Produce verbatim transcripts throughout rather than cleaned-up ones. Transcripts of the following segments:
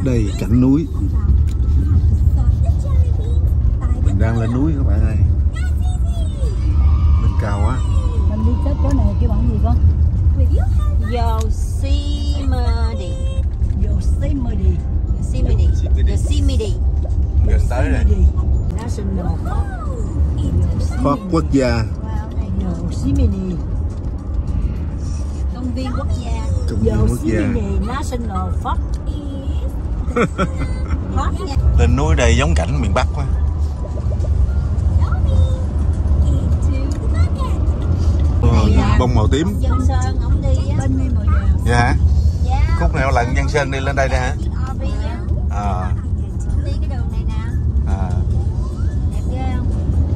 Đây cảnh núi. Mình đang lên núi các bạn ơi. Lên cao quá. Mình đi tới chỗ này cái bằng gì con? Yosemite. Yosemite. Yosemite. Yosemite. Gần tới rồi. National Park. Park quốc gia. Yosemite. Công viên quốc gia. Công viên quốc gia. Yosemite National Park. Lên núi đây giống cảnh miền Bắc quá. Ờ, bông màu tím. Dân Sơn ổng đi á. Bên đây màu vàng. Dạ hả? Dạ. Khúc nào lần Văn Sơn đi lên đây nè hả? Obi á. À, Đi cái đường này nè. à. Đẹp ghê không?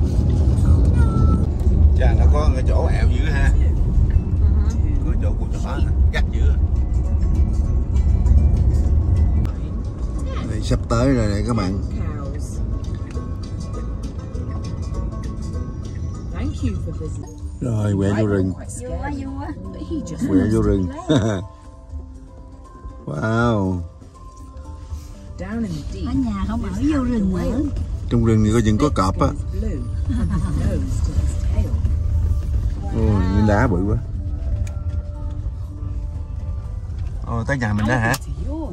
Chà, nó có cái chỗ ẹo dữ ha. Có chỗ của nhỏ gắt dữ. Đây sắp tới rồi này các bạn. Rồi quẹo vô rừng. Vui quá, vui quá. Quẹo vô rừng. Wow. Ở nhà không ở vô rừng ở. Trong rừng thì có chừng có cọp á. Ôi, những đá bự quá. Ồ, tới nhà mình đó hả?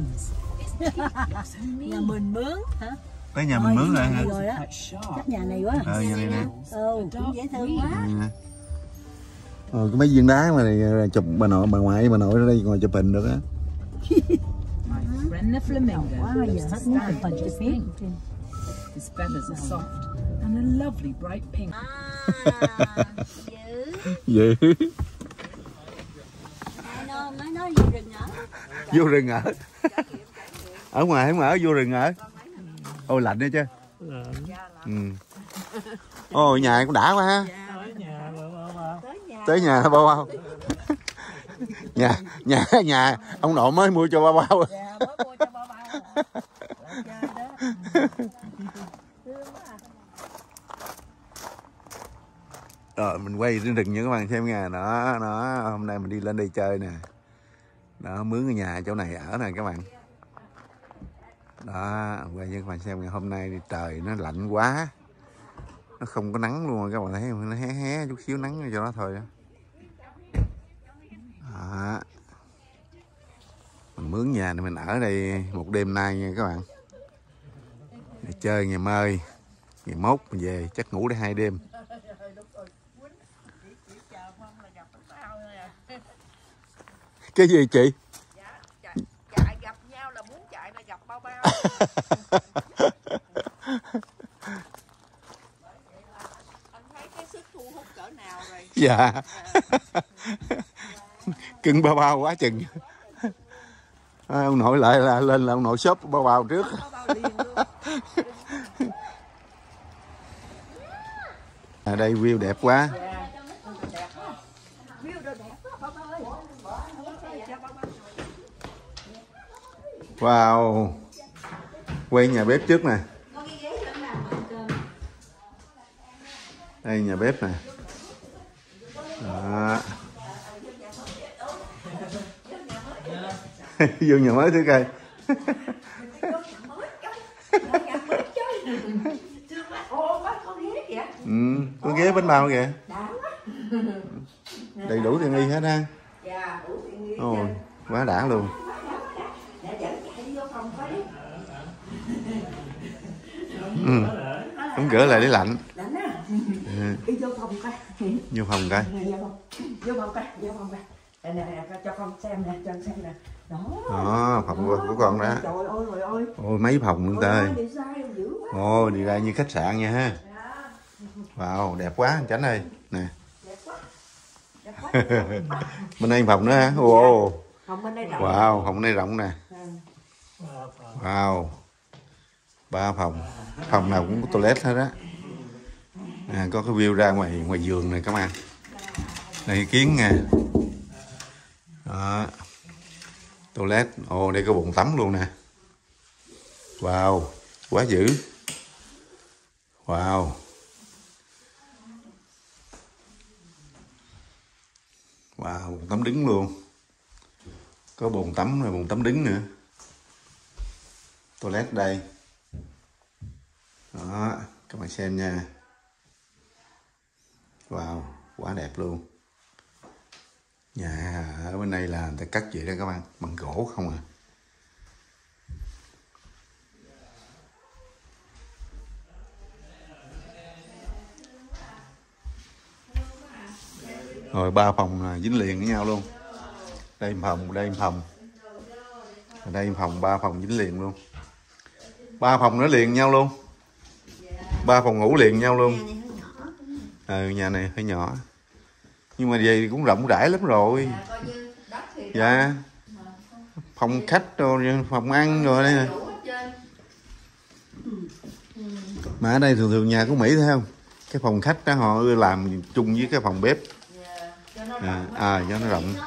Nhà mình mướn hả? Tới nhà mình mướn rồi hả? Rồi đó. Chắc nhà này quá. Ờ, nhà này nè. Ừ, cũng dễ thương quá. Ờ, có mấy viên đá mà này chụp bà nội, bà ngoại, bà nội ở đây ngồi chụp hình được á. Quá giờ hết muốn chụp hình chụp phim. His feathers are soft and a lovely bright pink. À, Dữ. dữ. Ai nói, mới nói vô rừng ở. Vô rừng ở. Ở ngoài không ở, vô rừng ở. Ôi lạnh đó chứ. Ừ. Ôi nhà cũng đã quá ha. Tới nhà bao bao. Nhà nhà nhà ông nội mới mua cho bao bao. Dạ, mới mua cho bao bao. Rồi mình quay trên rừng cho các bạn xem nha. Đó, nó hôm nay mình đi lên đây chơi nè. Đó, mướn cái nhà chỗ này ở nè các bạn. Đó, quay cho các bạn xem nha. Hôm nay thì trời nó lạnh quá. Nó không có nắng luôn các bạn thấy không? Nó hé hé chút xíu nắng cho nó thôi đó. Đó. Mình mướn nhà này mình ở đây một đêm nay nha các bạn. Để chơi ngày mai, ngày mốt mình về chắc ngủ đây hai đêm. Cái gì chị? Dạ, chạy, chạy gặp nhau là muốn chạy là gặp bao bao. Anh thấy cái sức thu hút cỡ nào rồi? Dạ. Cưng bao bao quá chừng. À, ông nội lại là lên là ông nội shop bao bao trước. Bao bao liền luôn. À, đây view đẹp quá. Wow. Quay nhà bếp trước nè. Đây nhà bếp nè. Đó. Vô nhà mới thứ cây. Ừ, có ghế bánh bao kìa. Đầy đủ tiện nghi hết ha. Ôi, quá đã luôn. Ừ. Cũng gỡ lại để lạnh. Ừ. Đi vô phòng coi. Vô phòng coi. Vô phòng coi, vô phòng coi. Nè nè, cho con xem nè, cho con xem nè. Đó. Đó, phòng của con đó. Trời ơi, ôi ơi. Ôi mấy phòng luôn tơi. Ồ, đi ra như khách sạn nha ha. Wow, đẹp quá anh Chánh ơi. Nè. Bên đây phòng nữa hả? Ồ. Wow, phòng bên đây rộng nè. Wow. Ba phòng. Phòng nào cũng có toilet hết á. À, có cái view ra ngoài ngoài vườn này các bạn. Đây kiến nha. Đó. Toilet. Ồ, đây có bồn tắm luôn nè. Wow, quá dữ. Wow. Wow, bồn tắm đứng luôn. Có bồn tắm rồi bồn tắm đứng nữa. Toilet đây. Đó, các bạn xem nha. Wow, quá đẹp luôn. Nhà ở bên đây là người ta cất vậy đó các bạn, bằng gỗ không à. Rồi ba phòng dính liền với nhau luôn. Đây phòng, đây phòng. Ở đây phòng, ba phòng dính liền luôn. Ba phòng nó liền nhau luôn. Ba phòng ngủ liền nhau luôn. Ừ, nhà này hơi nhỏ. Nhưng mà vậy cũng rộng rãi lắm rồi. Dạ. Phòng khách rồi, phòng ăn rồi đây nè. Mà ở đây thường thường nhà của Mỹ thấy không? Cái phòng khách đó họ làm chung với cái phòng bếp. À, à cho nó rộng.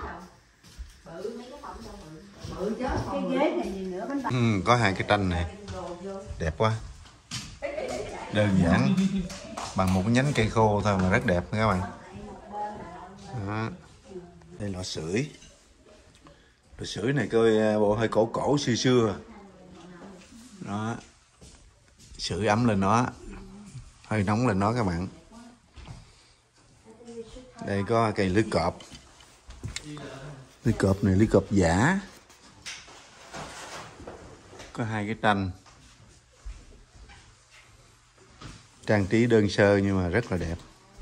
Ừ, có hai cái tranh này. Đẹp quá. Đơn giản. Bằng một cái nhánh cây khô thôi mà rất đẹp các bạn. Đó. Đây lò sưởi. Lò sưởi này coi bộ hơi cổ cổ xưa xưa. Đó. Sưởi ấm lên nó. Hơi nóng lên nó các bạn. Đây có cây lưới cọp. Lưới cọp này lưới cọp giả. Có hai cái tranh. Trang trí đơn sơ nhưng mà rất là đẹp.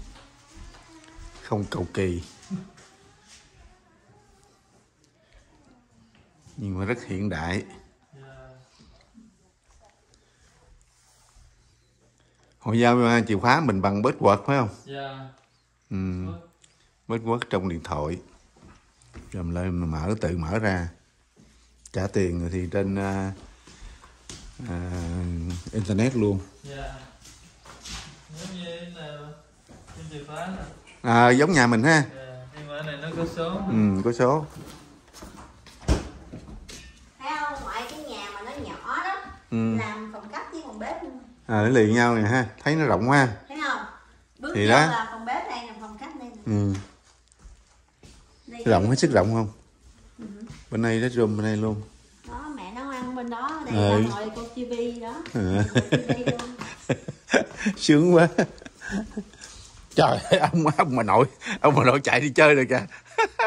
Không cầu kỳ. Nhưng mà rất hiện đại. Họ giao chìa khóa mình bằng password phải không? Dạ. Ừ. Password trong điện thoại. Rồi mình lên mình mở, tự mở ra. Trả tiền rồi thì trên uh, uh, internet luôn. Dạ. Giống như là chìa khóa này. À, giống nhà mình ha. Dạ. Nhưng mà này nó có số. Ừ, có số. Thấy không? Ngoại cái nhà mà nó nhỏ đó. Ừ. Làm phòng khách với phòng bếp luôn. À, nó liền nhau nè ha, thấy nó rộng quá. Thấy không? Bước thì vô đó là phòng bếp đây, là phòng khách đây. Ừ. Rộng hết sức rộng không? Ừ. Bên đây đó room bên đây luôn. Đó, mẹ nấu ăn bên đó, đây ừ. là ngồi coi tivi đó. Ừ. Sướng quá. Trời ơi, ông ông mà nội, ông mà nội chạy đi chơi rồi kìa.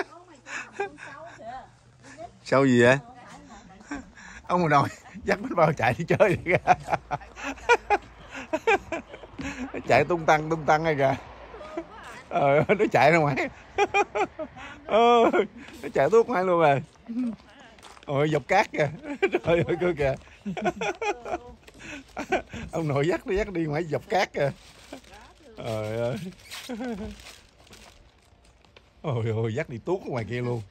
Sao gì vậy? Ông mà nội dắt bánh bao chạy đi chơi rồi kìa. Chạy tung tăng tung tăng rồi kìa. Ờ, nó chạy ra ngoài. Ờ, nó chạy tuốt ngoài luôn rồi. Ôi dọc cát kìa. Trời ơi cơ kìa. Ông nội dắt đi dắt đi ngoài dọc cát kìa. Trời ơi. Ôi ôi dắt đi tuốt ngoài kia luôn.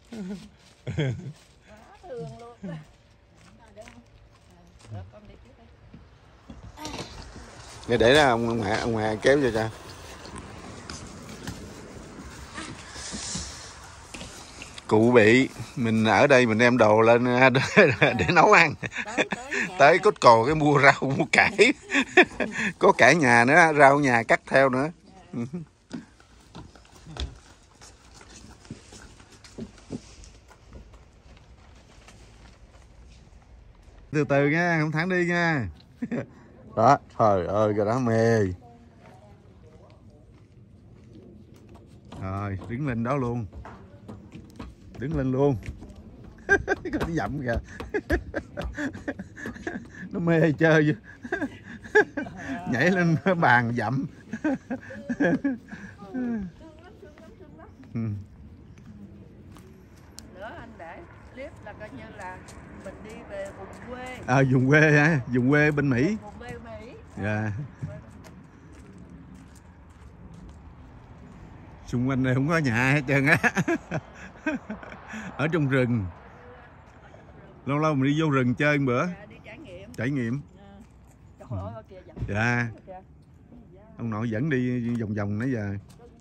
Để để đó ông ông Hà, ông Hà kéo cho cha. Cụ bị mình ở đây mình đem đồ lên để, để nấu ăn. Tới, tới, tới cốt cồ cái mua rau mua cải. Có cải nhà nữa, rau nhà cắt theo nữa. Từ từ nha, không thẳng đi nha. Đó, trời ơi cái đó mê. Rồi, đứng lên đó luôn. Đứng lên luôn. Có nó dậm kìa. Nó mê chơi chứ. Nhảy lên bàn dậm. Nữa anh để clip là coi như là mình đi về vùng quê. À, vùng quê hả? Vùng quê bên Mỹ. Vùng quê Mỹ. Dạ. Xung quanh này không có nhà hết trơn á. Ở trong rừng. Lâu lâu mình đi vô rừng chơi một bữa. Dạ, đi trải nghiệm. Trải nghiệm. Trời ơi, kìa, dạ. Ông nội dẫn đi vòng vòng nãy giờ.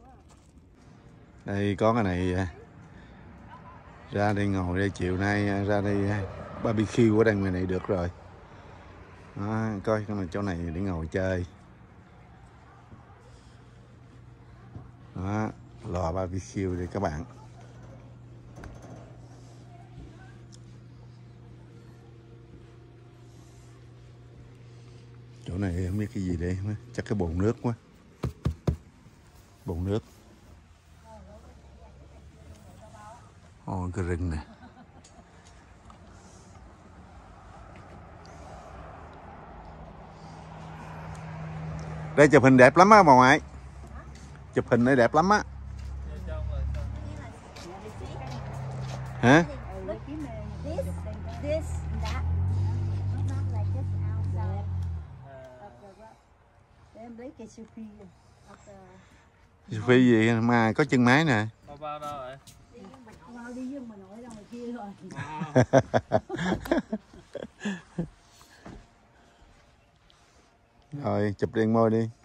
Đây có cái này. Ra đây ngồi đây chiều nay ra đây barbecue ở đây ngoài này được rồi. Đó, coi cái này chỗ này để ngồi chơi. Đó, lò barbecue đây các bạn. Chỗ này không biết cái gì đây, chắc cái bồn nước quá. Bồn nước. Ồ, cái rừng nè. Đây chụp hình đẹp lắm á bà ngoại. Chụp hình đây đẹp lắm á. Hả? Sophie gì mà có chân máy nè. Rồi chụp đèn môi đi.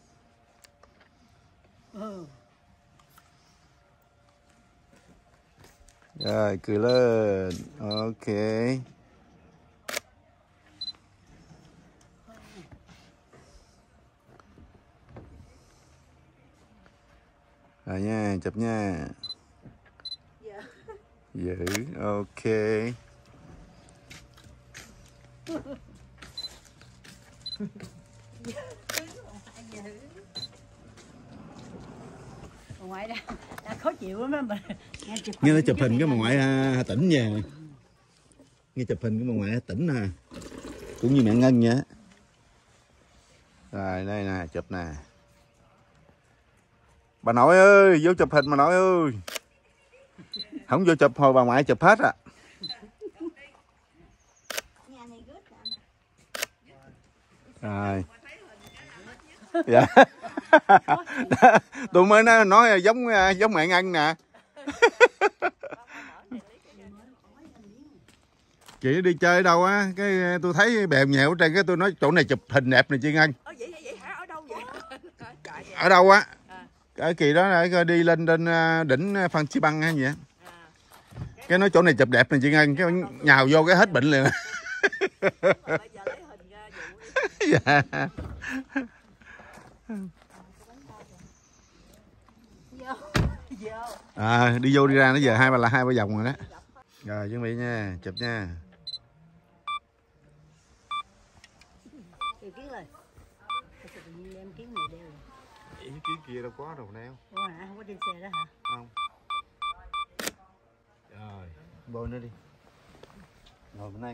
Rồi cười lên. Ok. Rồi nha, chụp nha. Giữ, ok. Ngoại đã, đã khó chịu lắm mà. Nghe nó chụp hình cái bà ngoại Hà Tĩnh nha. Nghe chụp hình cái bà ngoại Hà Tĩnh nè. Cũng như mẹ Ngân vậy. Rồi đây nè, chụp nè. Bà nội ơi, vô chụp hình bà nội ơi. Không vô chụp hồi bà ngoại chụp hết à. Rồi. Dạ. Tôi mới nói, nói giống giống mẹ Ngân nè. Chị đi chơi đâu á, cái tôi thấy bèo nhẹo trên cái tôi nói chỗ này chụp hình đẹp này chị Ngân. Ờ vậy vậy hả? Ở đâu vậy? Ở đâu á? Ở kỳ đó là đi lên trên đỉnh Phan Xi Păng hay gì á. Cái nói chỗ này chụp đẹp này chị Ngân, cái nhào vô cái hết bệnh liền. Dạ. À, đi vô đi ra nó giờ hai ba là hai ba vòng rồi đó. Rồi chuẩn bị nha, chụp nha. Cái kia đâu có đâu đeo. Ủa hả? Không có trên xe đó hả? Không. Rồi, bôi nó đi. Ngồi bên đây.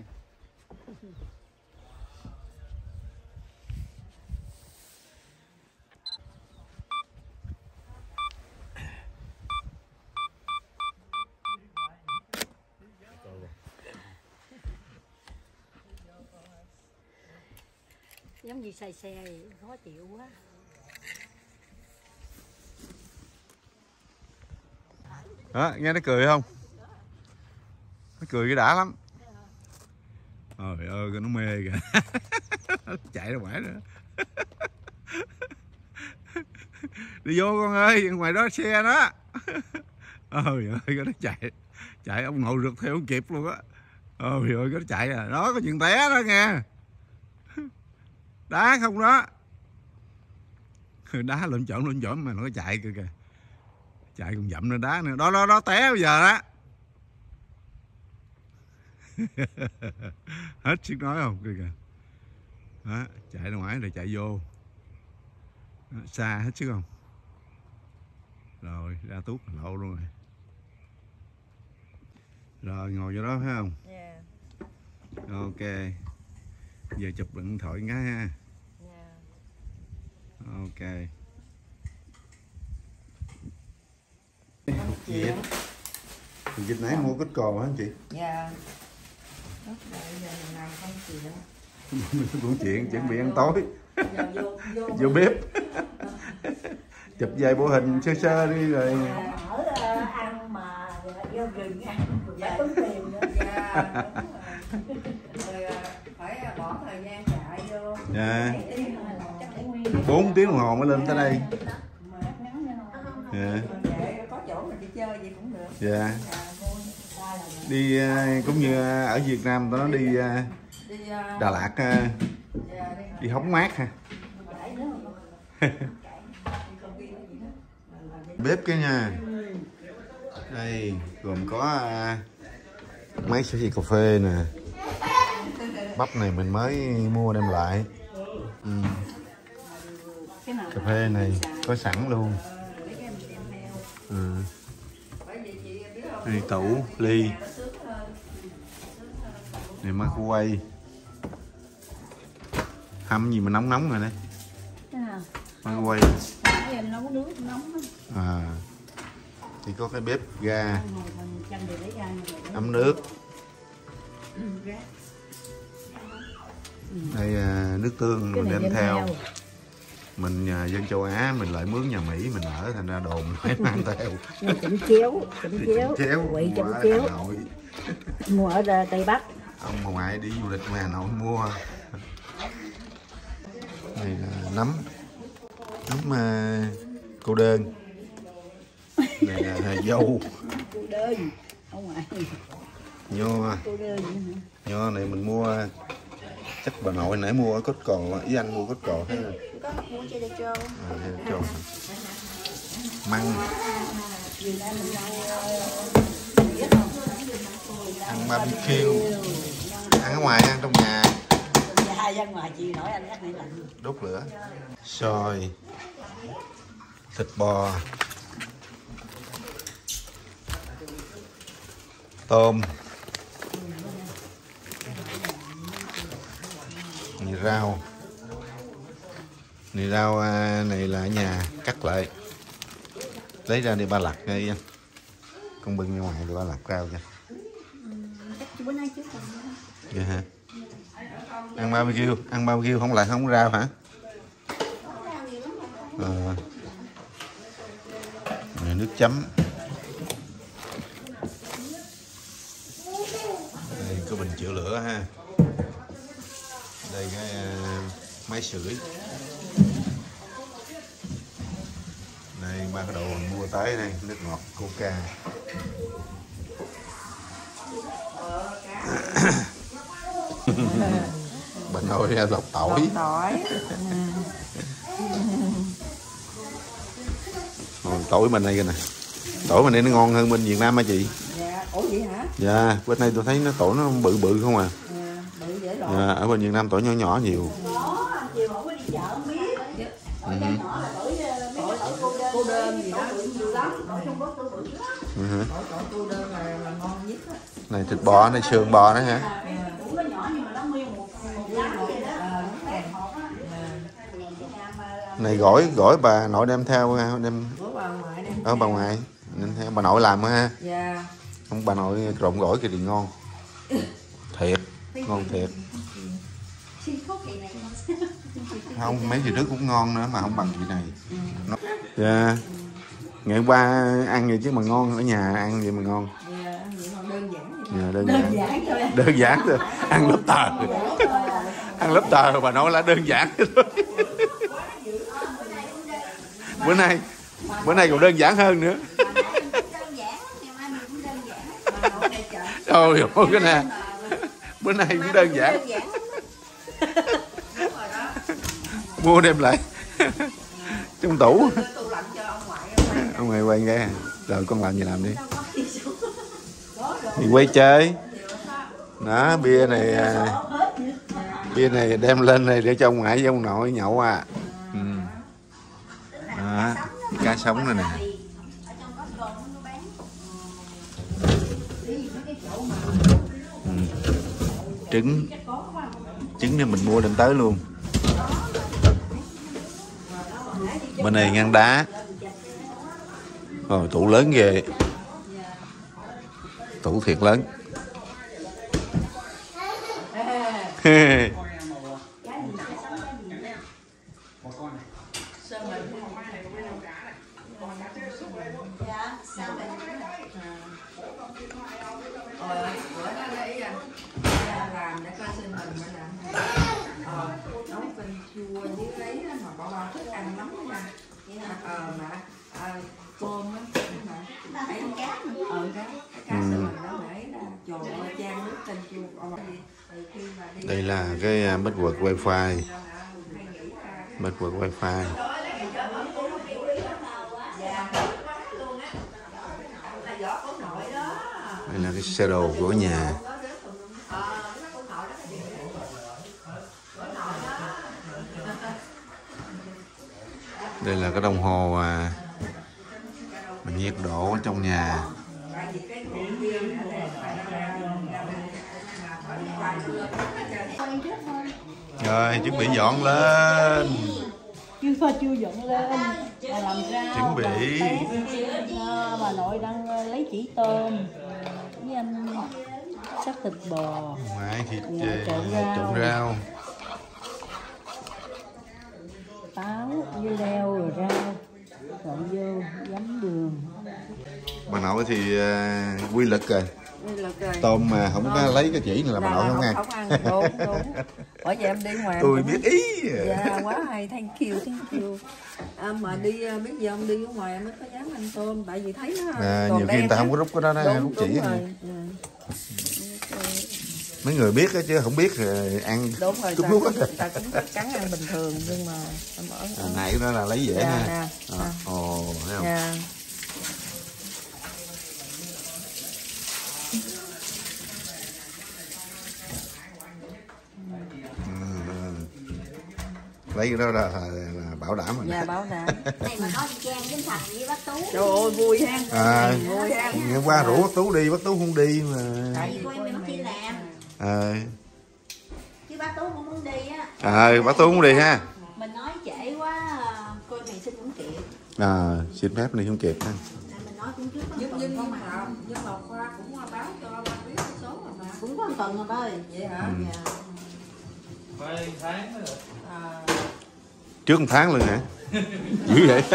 Giống như xài xe vậy, khó chịu quá. Đó, nghe nó cười không? Nó cười cái đã lắm. Trời ơi, nó mê kìa. Chạy ra ngoài nữa. Đi vô con ơi, ngoài đó xe đó. Ôi ơi, nó chạy. Chạy ông nội rượt theo không kịp luôn á. Ôi ơi, nó chạy à. Đó, có chuyện té đó nghe. Đá không đó. Đá lên chọn lên chọn mà nó chạy kìa kìa. Chạy còn dậm nữa đá nữa. Đó đó đó té bây giờ đó. Hết chiếc nói không kìa kìa. Đó, chạy ra ngoài rồi chạy vô. Đó, xa hết chứ không. Rồi ra tuốt lộ luôn rồi. Rồi ngồi vô đó phải không? Yeah. Ok. Giờ chụp điện thoại cái ha. Yeah. Ok. Chị. Thì dịch nãy mua kết cò hả chị? Dạ. Lúc bây giờ mình làm công chuyện. Cũng chuyện chuẩn bị ăn tối. Giờ vô, vô, Vô bếp. Chụp vài bộ hình sơ sơ đi rồi. Ở uh, ăn mà vô rừng ăn, dạ tốn tiền nữa. Dạ. Rồi phải bỏ thời gian chạy vô. Dạ. Bốn tiếng đồng hồ mới lên tới đây. Dạ. Có chỗ mình đi chơi gì cũng được. Dạ. Đi cũng như ở Việt Nam tao nói đi Đà Lạt đi hóng mát ha. Bếp cái nha. Đây gồm có mấy sợi cà phê nè. Bắp này mình mới mua đem lại. Ừ. Cà phê này có sẵn luôn. Ừ. Đây tủ, ly. Này microwave. Hâm gì mà nóng nóng rồi đấy. Microwave. Nấu nước nóng. À. Thì có cái bếp ga. Ấm nước. Đây à, nước tương mình đem theo. Mình nhà dân châu Á mình lại mướn nhà Mỹ mình ở thành ra đồ mình phải mang theo. Chỉnh chéo, chỉnh chéo, chéo quậy chỉnh chéo. Mua ở Tây Bắc. Ông mà ngoại đi du lịch ngoài Hà Nội mua. Này là nấm, nấm uh, cô đơn. Này là dâu. Cô đơn. Ông ngoại. Nho. Cô đơn. Nho này mình mua chắc bà nội nãy mua ở Costco, ý anh mua Costco thấy không? Có mua chơi được chưa? À, trộn. Măng. Ăn barbecue. Ăn ở ngoài ăn trong nhà. Nhà ra ngoài chị nói anh nhắc nãy lạnh. Đốt lửa. Xôi. Thịt bò. Tôm. Này rau. Này rau này là ở nhà cắt lại. Lấy ra đi ba lặt ngay anh. Con bưng ra ngoài để ba lặt rau cho. Chắc bữa nay trước rồi. Vậy hả? Ăn barbecue, ăn barbecue không lại không rau hả? À. Này nước chấm. Đây có bình chữa lửa ha. Đây cái uh, máy sưởi. Đây ba cái đồ mình mua tới đây, nước ngọt Coca. Bà nội ra lọc tỏi. Tỏi. Tỏi bên đây kìa nè. Tỏi bên đây nó ngon hơn bên Việt Nam hả chị? Dạ, ủa vậy hả? Dạ, bên đây tôi thấy nó tỏi nó bự bự không à. Dạ, bự dễ lộn. Dạ, ở bên Việt Nam tỏi nhỏ nhỏ nhiều. Ừ. Cô đơn gì đó. Ừ. Tỏi cô đơn là, là ngon nhất á. Này thịt bò, này sườn bò đó hả? Này gỏi gỏi bà nội đem theo đem ở bà ngoại nên theo bà nội làm ha. Dạ. Không bà nội trộn gỏi kia thì ngon. Thiệt, ngon thiệt. Không mấy gì trước cũng ngon nữa mà không bằng chị này. Dạ. Ngày qua ăn vậy chứ mà ngon, ở nhà ăn vậy mà ngon. Dạ, đơn giản. Dạ, đơn, Đơn giản. giản thôi. Đơn giản thôi. Ăn lớp tờ. Ăn lớp tờ bà nói là đơn giản thôi. Bữa nay bữa nay còn đơn giản hơn nữa. Trời ơi cái nè. Bữa nay cũng đơn giản. Mua đem lại. Trong tủ. Ông ngoại quay ra. Rồi con làm gì làm đi. Thì quay chơi. Đó bia này bia này đem lên này để cho ông ngoại với ông nội nhậu à. Ừ. Đó, cá sống này nè. Ừ. Trứng trứng này mình mua đem tới luôn. Bên này ngăn đá. Rồi tủ lớn ghê. Tủ thiệt lớn. Đây là cái bích quật wifi. Bích quật wifi. Đây là cái xe đồ của nhà. Đây là cái đồng hồ à, nhiệt độ ở trong nhà. Rồi chuẩn bị dọn lên. Chưa chưa dọn lên mà làm rau. Chuẩn bị. À, bà nội đang lấy chỉ tôm với anh sắc thịt bò. Ngoại thịt trộn rau. trộn rau. Táo, dưa leo rồi rau trộn vô giấm đường. Bà nội thì uh, quy lực rồi. Quy lực rồi. Tôm mà không có lấy cái chỉ này là bà nội không ăn. Không ăn, đúng, đúng. Bởi vậy em đi ngoài. Tôi biết ý. Dạ, quá hay, thank you, thank you. À, mà đi, biết giờ em đi ở ngoài em mới có dám ăn tôm, tại vì thấy nó À, còn nhiều khi người ta á. không có rút cái đó, đó Đúng, rút đúng chỉ. rồi. Mấy người biết đó, chứ không biết rồi ăn Đúng rồi, cúp ta, nút cũng, ta cũng chắc chắn ăn bình thường, nhưng mà em ở, à, này đó là lấy dễ dạ, ha. nè, À, nè. ồ, thấy không? Dạ. Lấy cái đó là, là, là bảo đảm rồi. Dạ, bảo đảm. Này mà nói Trang với Thành với bác Tú. Trời ơi, vui ha. À, vui ha. ngày qua rủ bác Tú đi, bác Tú không đi mà. Tại vì cô em em đi làm. À, Chứ bác Tú cũng muốn đi á. à bác Tú không đi ha. Mình nói trễ quá, cô này xin cũng kịp. À, xin phép đi không kịp ha. Mình nói cũng trước có Nhưng tuần nhưng có nhưng mà. mà nhưng mà Khoa cũng báo cho ba biết số rồi mà. Cũng có một tuần rồi ba ơi. Vậy hả? Ừ. Dạ. Mấy tháng nữa rồi. À, Trước một tháng luôn hả? Dữ vậy.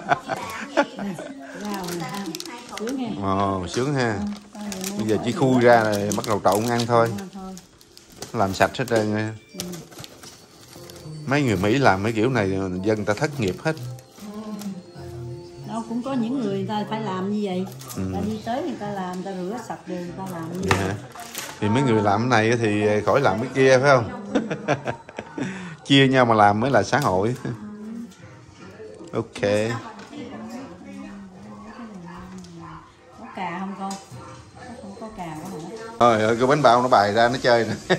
Rau nè, sướng nghe. Ồ, sướng ha. Bây giờ chỉ khui ra rồi bắt đầu trộn ăn thôi. Thôi. Làm sạch hết trơn rồi. Mấy người Mỹ làm mấy kiểu này dân ta thất nghiệp hết. Đâu cũng có những người, người ta phải làm như vậy. Ừ. Ta đi tới người ta làm, người ta rửa sạch rồi người ta làm như Vậy vậy. hả? Thì mấy người làm cái này thì khỏi làm cái kia phải không? Chia nhau mà làm mới là xã hội. Ok. Có cà không con? Không có cà có hả? Thôi ơi, cái bánh bao nó bày ra nó chơi nè.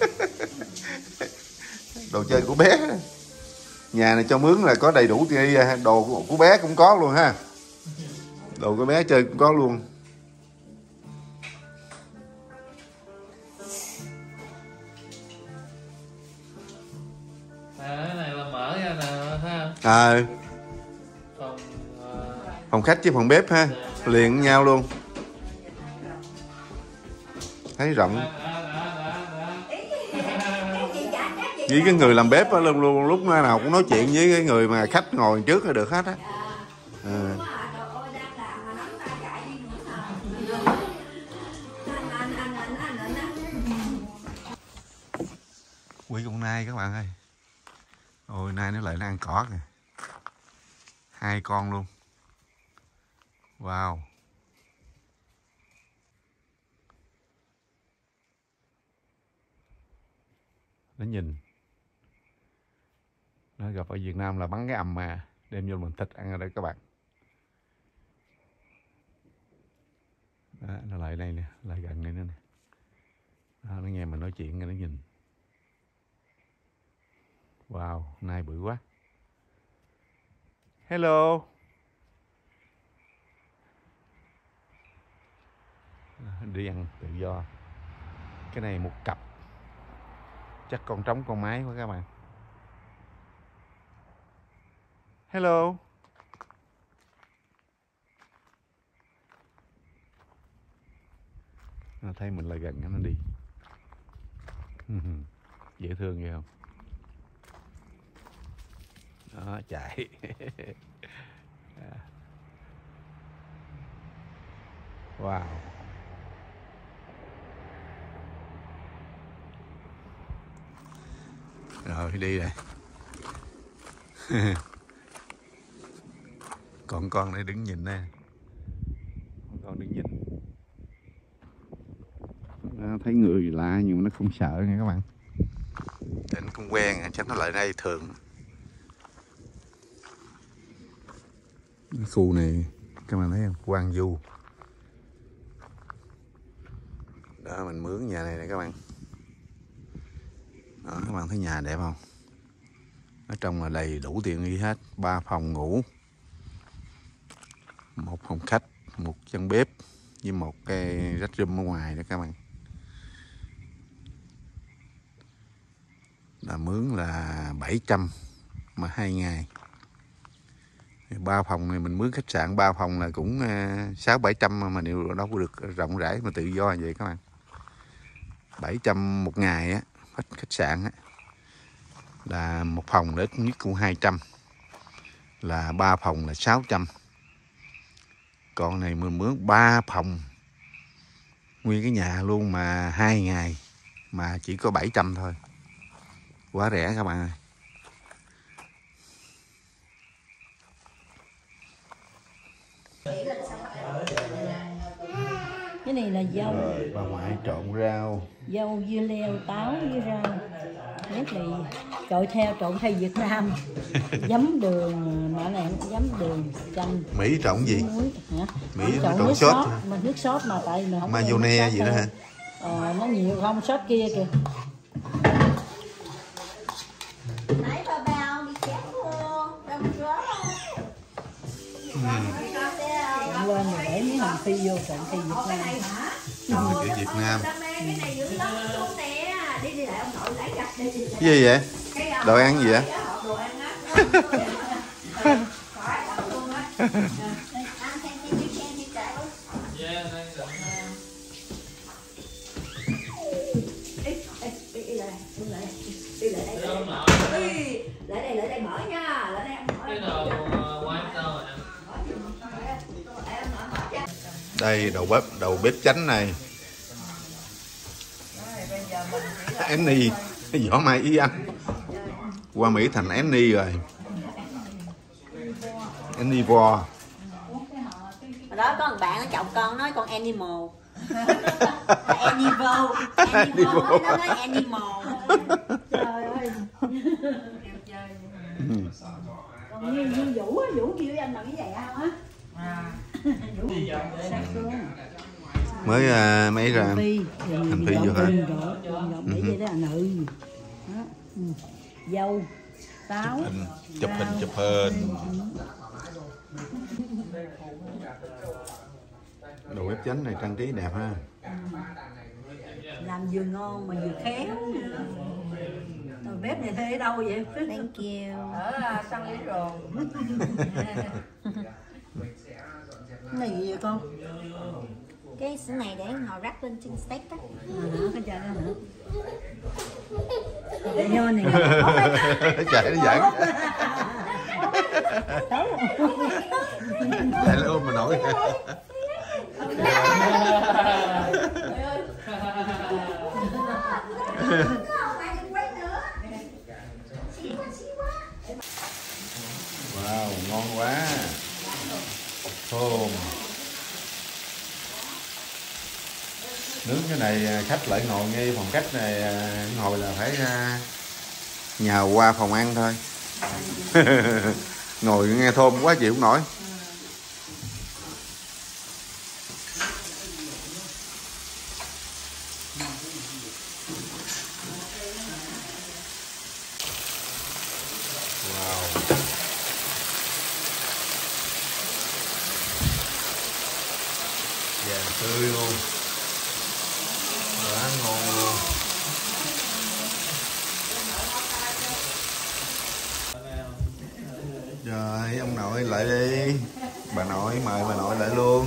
Đồ chơi của bé. Nhà này cho mướn là có đầy đủ tivi, đồ của, của bé cũng có luôn ha. Đồ của bé chơi cũng có luôn. À, cái này là mở ra nè ha. À, Phòng uh, phòng khách với phòng bếp ha, liền với nhau luôn. Thấy rộng. Với cái người làm bếp á, luôn luôn lúc nào cũng nói chuyện với cái người mà khách ngồi trước là được hết á. À. Quý con nai các bạn ơi. Ôi nai nó lại nó ăn cỏ kìa. Hai con luôn. Wow. Nó nhìn. Nó gặp ở Việt Nam là bắn cái ầm mà đem vô mình thịt ăn ở đây các bạn. Đó, nó lại đây nè, lại gần đây nữa nè. Đó, nó nghe mình nói chuyện, nó nhìn. Wow, nai bự quá. Hello. Đi ăn tự do. Cái này một cặp. Chắc con trống con mái quá các bạn. Hello. Nó thấy mình lại gần nó đi. Dễ thương ghê không? Đó, chạy. Wow. Rồi đi rồi. Còn con này đứng nhìn đây. Con đứng nhìn. Nó thấy người lạ nhưng mà nó không sợ nha các bạn. Để nó cũng quen, chắc nó lại đây thường. Cái khu này các bạn thấy không? Quang du. Đó mình mướn nhà này nè các bạn. Đó, các bạn thấy nhà đẹp không? Ở trong là đầy đủ tiện nghi hết. Ba phòng ngủ, một phòng khách, một căn bếp với một cái restroom ở ngoài đó các bạn. Là mướn là bảy trăm mà hai ngày. Ba phòng này mình mướn khách sạn ba phòng là cũng sáu bảy trăm mà điều đâu có được rộng rãi mà tự do vậy các bạn. Bảy trăm một ngày á, khách khách sạn á là một phòng là ít nhất cũng hai trăm, là ba phòng là sáu trăm. Còn này mình mướn ba phòng nguyên cái nhà luôn mà hai ngày mà chỉ có bảy trăm thôi. Quá rẻ các bạn ơi. Cái này là dâu. Rồi, bà ngoại trộn rau. Dâu dưa leo, táo với rau. Nhất là trộn theo trộn theo Việt Nam. Giấm đường, nọ này giấm đường, chanh. Mỹ trộn gì? Muối, hả? Mỹ Không, nó trộn trộn nước sốt. sốt, mà nước sốt mà tại mình không Mayonnaise gì đó hả? Ờ, nó nhiều không sốt kia kìa. Nãy ba bao đi chén luôn, đâu có Trộn lên rồi để miếng hành phi vô trộn theo Việt Nam. Rồi, kiểu Việt Nam. cái này dữ lắm luôn nè. Đi đi lại ông nội lấy gạch đi. Cái gì vậy? Đồ ăn gì vậy? Đồ ăn á. Lại đây, lại đây mở nha, lại đây mở. Cái đồ quay sao rồi em? Đây đầu bếp, đầu bếp chánh này. Annie, võ mai ý anh. Qua Mỹ thành Annie rồi. Annie Vo. Hồi đó có một bạn nó chọc con nói con animal. Animal. Animal. Nó nói animal. Trời ơi. Còn như, như Vũ á, Vũ kêu anh bằng cái giày không á? Vũ sát xuống. Mới uh, mấy ra Hành phi, hành phi vô hả? Rộng để vậy đó anh ừ. Đó. Ừ. Dâu, táo, Hình, chụp hình chụp hình. Đồ bếp chánh này trang trí đẹp ha. làm vừa ngon mà vừa khéo. Đầu bếp này thuê ở đâu vậy? Thank you. Ở San Diego. Cái này gì vậy con? Cái sữa này để họ rắc lên trên steak á. À, cái chai đó hả? Để nho này. Chạy nó giỡn. Chạy nó ôm mà nổi. Wow, ngon quá. Thơm. Nướng cái này khách lại ngồi ngay phòng khách này, ngồi là phải nhào qua phòng ăn thôi. Ngồi nghe thơm quá chịu không nổi. Wow. Vàng tươi luôn. Quá ngon luôn. Rồi ông nội lại đi. Bà nội mời bà nội lại luôn.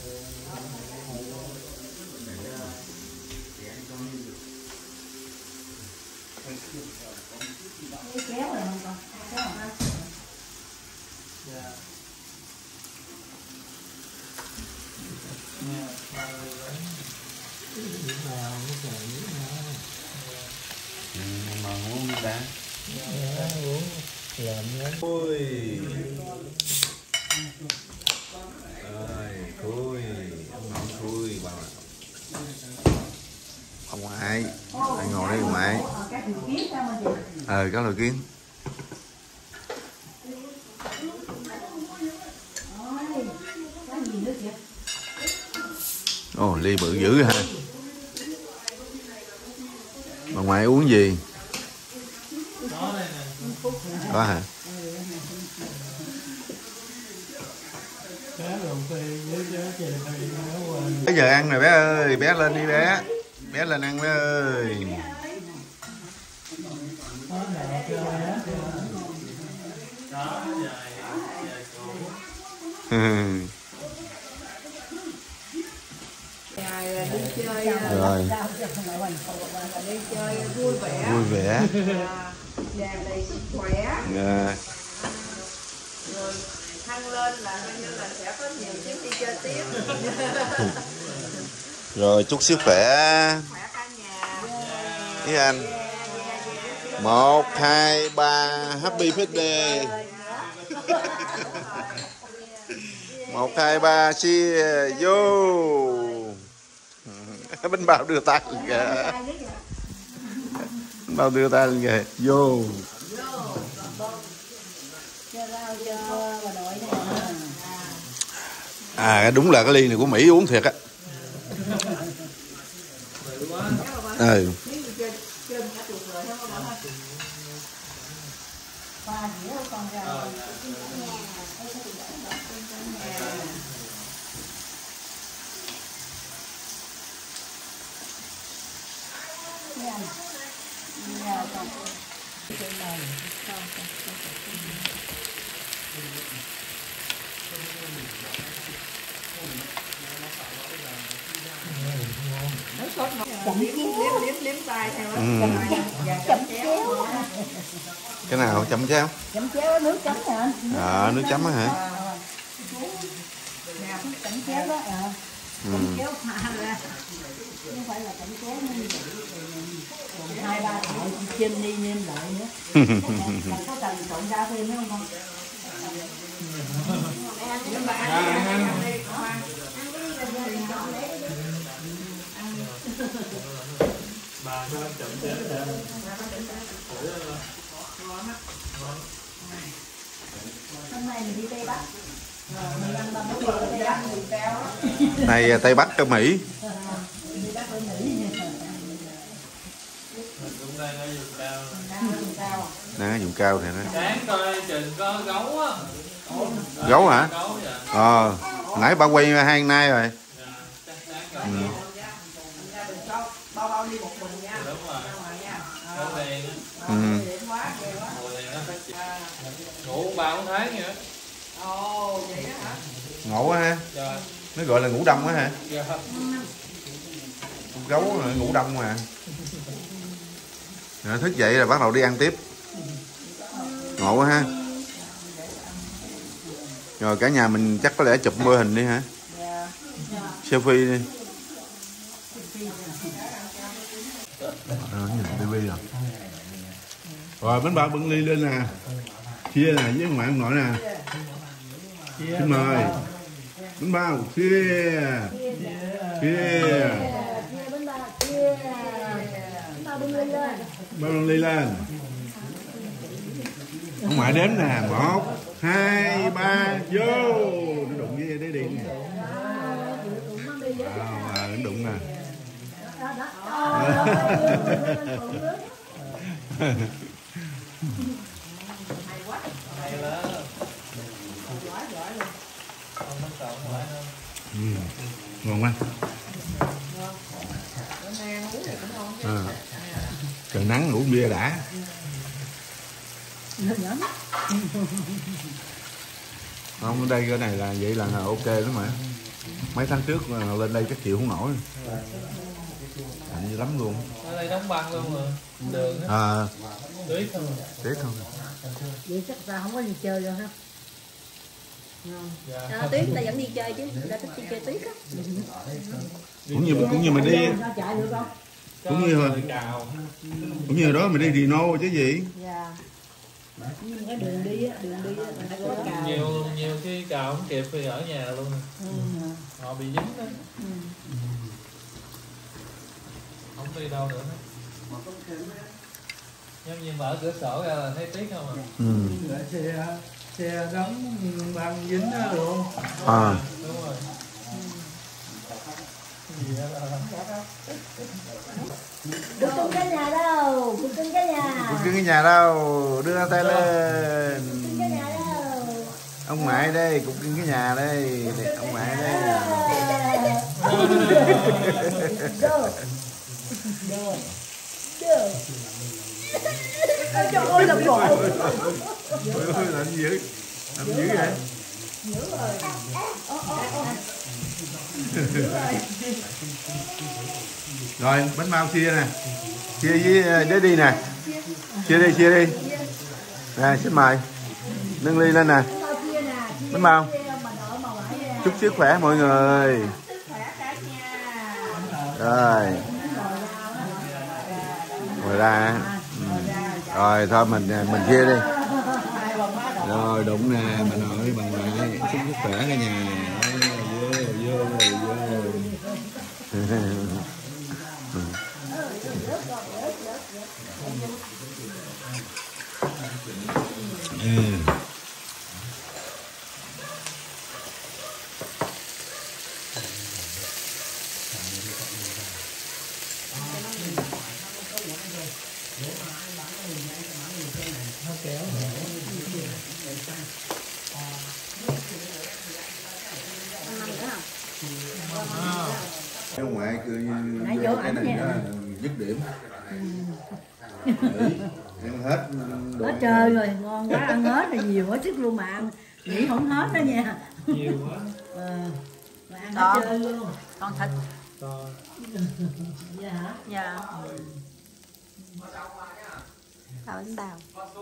Ừ, mà uống nước đá. Ôi. Ơi, khui, ông nội khui bà. Ông ngoại, lại ngồi đây ngoại. Ờ, có lời kiến. Ồ, ly bự dữ ha. Bà ngoại uống gì? Có hả? Bây giờ ăn rồi bé ơi, bé lên đi bé. Bé lên ăn bé ơi. đi chơi Rồi. đi chơi vui vẻ Vui vẻ. tràn đầy sức khỏe. À. Rồi thăng lên là coi như là sẽ có nhiều chuyến đi chơi tiếp. Rồi chúc sức khỏe. Khỏe cả nhà. Ý anh. Một, hai, ba, happy birthday. Một, hai, ba, chia vô. Bánh bao đưa tay lên kìa. Bánh bao đưa tay lên kìa. Vô. À đúng là cái ly này của Mỹ uống thiệt á. Ừ. Liếm liếm liếm liếm tay theo đó. Chấm chéo. Cái nào chấm chéo? Chấm chéo nước chấm nè anh. À, nước chấm á hả? Chấm chéo đó à. Ừ. Chấm chéo pha ra. Không phải là chấm chéo như vậy. Còn hai ba thợ chêm đi nêm lại nữa. Là có cần trộn ra thêm nữa không? Nhưng mà ăn đi, ăn đi. Bà nó chậm chết rồi. Hôm nay mình đi Tây Bắc. Mình ăn ba món đồ Tây Bắc mình cao. Này Tây Bắc ở Mỹ. Tây Bắc ở Mỹ. Cũng đây nó dùng cao. Vùng cao. Nó dùng cao thì nó. Sáng coi chừng có gấu á. Gấu hả? Gấu vậy. Ờ, nãy ba quay hai nay rồi. Chắc sáng Ừ. Bao bao đi một mình nha. Đúng rồi. Gấu đen á. Ừ. Mùa đen nó phát triển. Ngủ ba bốn tháng vậy á. Ồ, vậy đó hả? Ngộ quá ha. Trời. Nó gọi là ngủ đông á hả? Dạ. Gấu là ngủ đông mà. Rồi, thức dậy là bắt đầu đi ăn tiếp. Ngộ quá ha. Rồi cả nhà mình chắc có lẽ chụp mô hình đi hả? Selfie đi. Rồi nhìn tivi rồi. Rồi bánh bao bưng ly lên nè. Chia nè với ngoại ông nội nè. Xin mời. Bánh bao chia. Chia. Bánh bao chia. Bánh bao bưng ly lên. Bao bưng ly lên. Ông ngoại đếm nè. Một, hai, ba, vô. Nó đụng với đế điện nè. À, nó đụng nè. Hay lắm. Ừ. Ngon quá. À. Trời nắng ngủ bia đã. Không, ở đây cái này là vậy là ok lắm mà. Mấy tháng trước lên đây chắc chịu không nổi. Lạnh dữ lắm luôn. Ở đây đóng băng luôn rồi. Đường á. À, Tuyết thôi. tiếc không. Vậy chắc ra không có gì chơi rồi ha. Dạ. À, Tuyết ta vẫn đi chơi chứ, ta thích đi chơi Tuyết á. Cũng như cũng như mình đi Sao chạy được không? cũng như hồi Cào. cũng như hồi đó mình đi Reno chứ gì. Dạ. Nhưng cái đường đi á, đường đi á, mình phải có cào. Nhiều nhiều khi cào không kịp thì ở nhà luôn. Ừ. Họ bị dính đó. Ừ. Không đi đâu nữa. Giống như mở cửa sổ ra là thấy Tuyết không à. Ừ. xe xe đóng băng dính đó luôn. À. Đúng rồi. Cục cưng cả nhà đâu? Cục cưng cả nhà. Cục cưng cái nhà đâu? Đưa tay lên. Cục cưng cả nhà đâu? Ông Mại đây, cục cưng cái nhà đây. Ông Mại đây. Đồ. Đồ. Đồ. Trời ơi làm bộ. Ôi ôi làm gì dữ? Làm dữ vậy? Dữ rồi. Rồi bánh bao chia nè. Chia với đế đi nè. Chia đi, chia đi. Nè, xin mời. Nâng ly lên nè. Bánh bao. Chúc sức khỏe mọi người. Rồi. Ngồi ra. Ừ. Rồi thôi mình mình chia đi. Rồi đụng nè, bà nội, bà ngoại, chúc sức khỏe cả nhà. Vô, vô, vô. Ừ. Ông ngoại cứ cái này nó dứt điểm. Ăn hết đồ. Hết trời rồi, ngon quá, ăn hết rồi, nhiều quá sức luôn mà ăn. Nghĩ không hết đó nha. Nhiều quá. Ờ. Mà ăn hết trơn luôn. Con thịt. Dạ hả? Dạ. Tao bánh bao.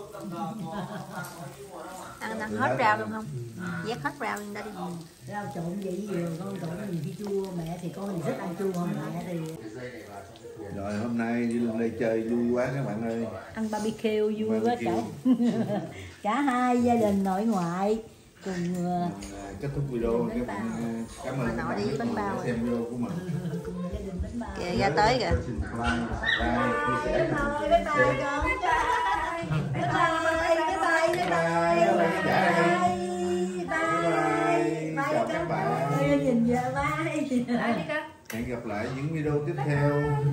Ăn ăn hết rau luôn không? Vét hết rau lên đây đi. Rau trộn vậy nhiều, con trộn nhiều khi chua, mẹ thì con thì thích ăn chua hơn mẹ thì. Rồi hôm nay đi lên đây chơi vui quá các bạn ơi. Ăn barbecue vui quá cả. Cả hai gia đình nội ngoại cùng kết thúc video các bạn cảm ơn các bạn đi bánh bao xem video của mình. Kìa ra tới kìa. Bye bye bye con. Bye bye bye bye bye bye. Chào các bạn. Nhìn về bye. Hẹn gặp lại những video tiếp theo.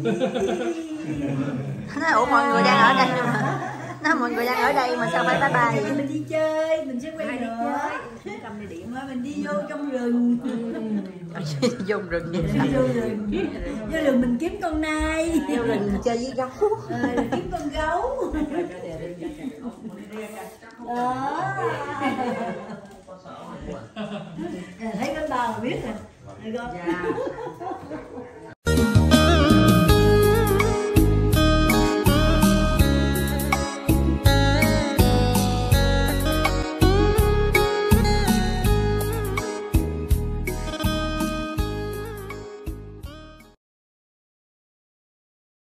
Nó ủa mọi người đang ở đây mà. Nó mọi người đang ở đây mà sao phải bye bye vậy? Mình đi chơi, mình sẽ quay nữa. Cầm này điện mình đi vô trong rừng. Vô rừng vậy. Đi vô rừng. Vô rừng mình kiếm con nai. Vô rừng chơi với gấu. Ờ, kiếm con gấu. Đó. Thấy bánh bao là biết rồi. Được không? Dạ.